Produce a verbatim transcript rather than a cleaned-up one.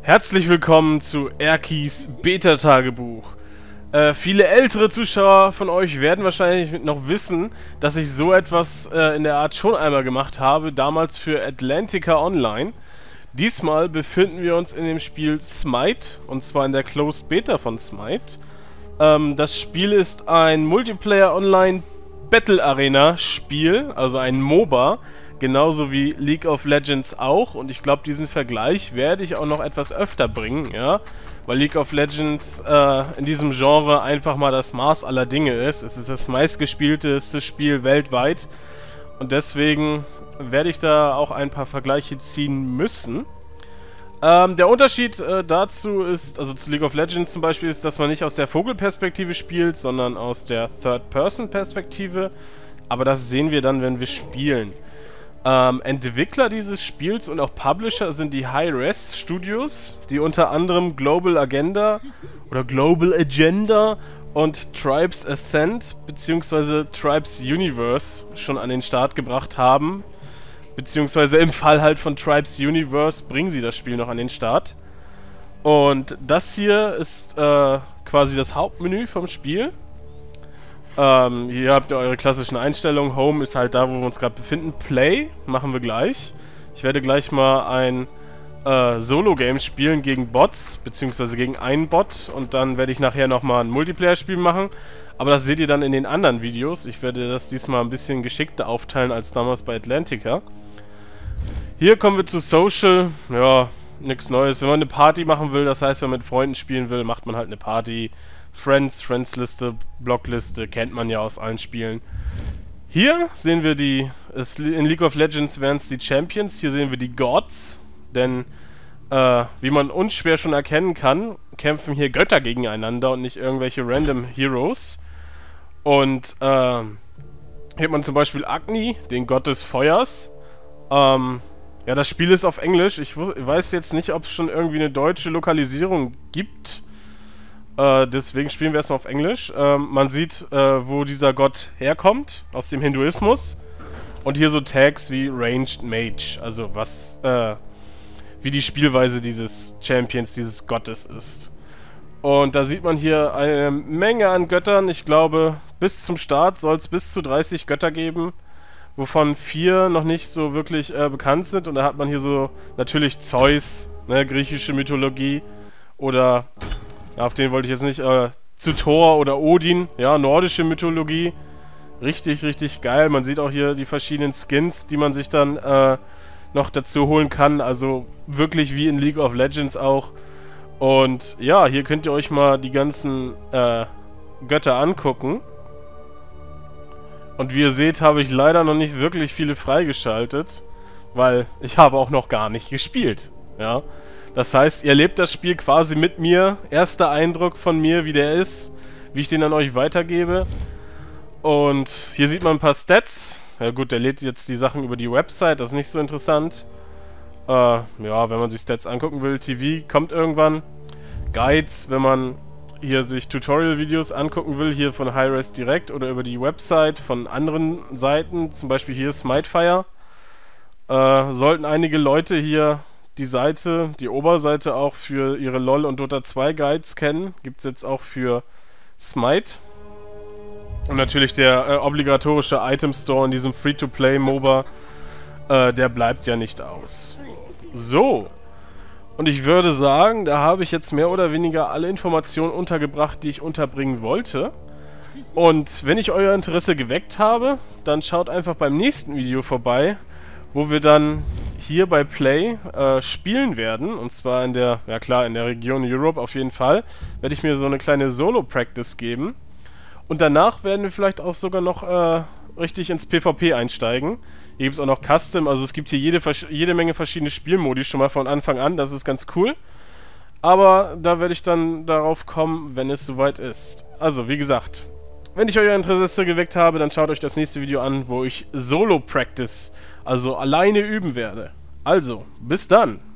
Herzlich willkommen zu Erkis Beta-Tagebuch. Äh, viele ältere Zuschauer von euch werden wahrscheinlich noch wissen, dass ich so etwas äh, in der Art schon einmal gemacht habe, damals für Atlantica Online. Diesmal befinden wir uns in dem Spiel Smite, und zwar in der Closed Beta von Smite. Ähm, das Spiel ist ein Multiplayer Online Battle Arena Spiel, also ein MOBA. Genauso wie League of Legends auch, und ich glaube, diesen Vergleich werde ich auch noch etwas öfter bringen, ja, weil League of Legends äh, in diesem Genre einfach mal das Maß aller Dinge ist. Es ist das meistgespielteste Spiel weltweit und deswegen werde ich da auch ein paar Vergleiche ziehen müssen. Ähm, der Unterschied äh, dazu ist, also zu League of Legends zum Beispiel, ist, dass man nicht aus der Vogelperspektive spielt, sondern aus der Third-Person-Perspektive, aber das sehen wir dann, wenn wir spielen. Ähm, Entwickler dieses Spiels und auch Publisher sind die Hi-Res Studios, die unter anderem Global Agenda oder Global Agenda und Tribes Ascent bzw. Tribes Universe schon an den Start gebracht haben. Beziehungsweise im Fall halt von Tribes Universe bringen sie das Spiel noch an den Start. Und das hier ist äh, quasi das Hauptmenü vom Spiel. Ähm, hier habt ihr eure klassischen Einstellungen. Home ist halt da, wo wir uns gerade befinden. Play machen wir gleich. Ich werde gleich mal ein äh, Solo-Game spielen gegen Bots, beziehungsweise gegen einen Bot. Und dann werde ich nachher nochmal ein Multiplayer-Spiel machen. Aber das seht ihr dann in den anderen Videos. Ich werde das diesmal ein bisschen geschickter aufteilen als damals bei Atlantica. Hier kommen wir zu Social. Ja, nichts Neues. Wenn man eine Party machen will, das heißt, wenn man mit Freunden spielen will, macht man halt eine Party. Friends, Friends-Liste, Blockliste, kennt man ja aus allen Spielen. Hier sehen wir die, es, in League of Legends wären es die Champions, hier sehen wir die Gods, denn äh, wie man unschwer schon erkennen kann, kämpfen hier Götter gegeneinander und nicht irgendwelche random Heroes. Und äh, hier hat man zum Beispiel Agni, den Gott des Feuers. Ähm, ja, das Spiel ist auf Englisch, ich weiß jetzt nicht, ob es schon irgendwie eine deutsche Lokalisierung gibt. Uh, deswegen spielen wir erstmal auf Englisch. Uh, man sieht, uh, wo dieser Gott herkommt, aus dem Hinduismus. Und hier so Tags wie Ranged Mage, also was, uh, wie die Spielweise dieses Champions, dieses Gottes ist. Und da sieht man hier eine Menge an Göttern. Ich glaube, bis zum Start soll es bis zu dreißig Götter geben, wovon vier noch nicht so wirklich uh, bekannt sind. Und da hat man hier so natürlich Zeus, ne, griechische Mythologie, oder... Ja, auf den wollte ich jetzt nicht, äh, zu Thor oder Odin, ja, nordische Mythologie. Richtig, richtig geil. Man sieht auch hier die verschiedenen Skins, die man sich dann äh, noch dazu holen kann. Also wirklich wie in League of Legends auch. Und ja, hier könnt ihr euch mal die ganzen äh, Götter angucken. Und wie ihr seht, habe ich leider noch nicht wirklich viele freigeschaltet, weil ich habe auch noch gar nicht gespielt, ja. Das heißt, ihr erlebt das Spiel quasi mit mir. Erster Eindruck von mir, wie der ist, wie ich den an euch weitergebe. Und hier sieht man ein paar Stats. Ja gut, der lädt jetzt die Sachen über die Website, das ist nicht so interessant. Äh, ja, wenn man sich Stats angucken will, T V kommt irgendwann. Guides, wenn man hier sich Tutorial-Videos angucken will, hier von Hi-Res direkt oder über die Website von anderen Seiten, zum Beispiel hier Smitefire. Äh, sollten einige Leute hier die Seite, die Oberseite auch für ihre LoL und Dota zwei Guides kennen. Gibt es jetzt auch für Smite. Und natürlich der äh, obligatorische Item Store in diesem Free-to-Play MOBA, äh, der bleibt ja nicht aus. So. Und ich würde sagen, da habe ich jetzt mehr oder weniger alle Informationen untergebracht, die ich unterbringen wollte. Und wenn ich euer Interesse geweckt habe, dann schaut einfach beim nächsten Video vorbei, wo wir dann hier bei Play äh, spielen werden, und zwar in der, ja klar, in der Region Europe auf jeden Fall, werde ich mir so eine kleine Solo-Practice geben. Und danach werden wir vielleicht auch sogar noch äh, richtig ins PvP einsteigen. Hier gibt es auch noch Custom, also es gibt hier jede, jede Menge verschiedene Spielmodi schon mal von Anfang an, das ist ganz cool. Aber da werde ich dann darauf kommen, wenn es soweit ist. Also, wie gesagt, wenn ich euer Interesse geweckt habe, dann schaut euch das nächste Video an, wo ich Solo-Practice, also alleine üben werde. Also, bis dann!